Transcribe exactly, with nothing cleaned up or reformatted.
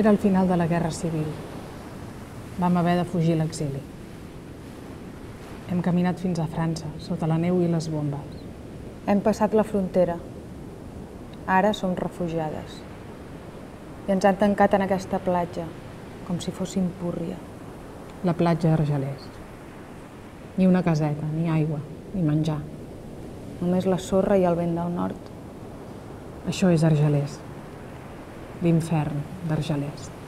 Era el final de la Guerra Civil. Vam haver de fugir a l'exili. Hem caminat fins a França, sota la neu i les bombes. Hem passat la frontera. Ara som refugiades. I ens han tancat en aquesta platja, com si fóssim Púrria. La platja d'Argelers. Ni una caseta, ni aigua, ni menjar. Només la sorra i el vent del nord. Això és Argelers. L'infern d'Argelers.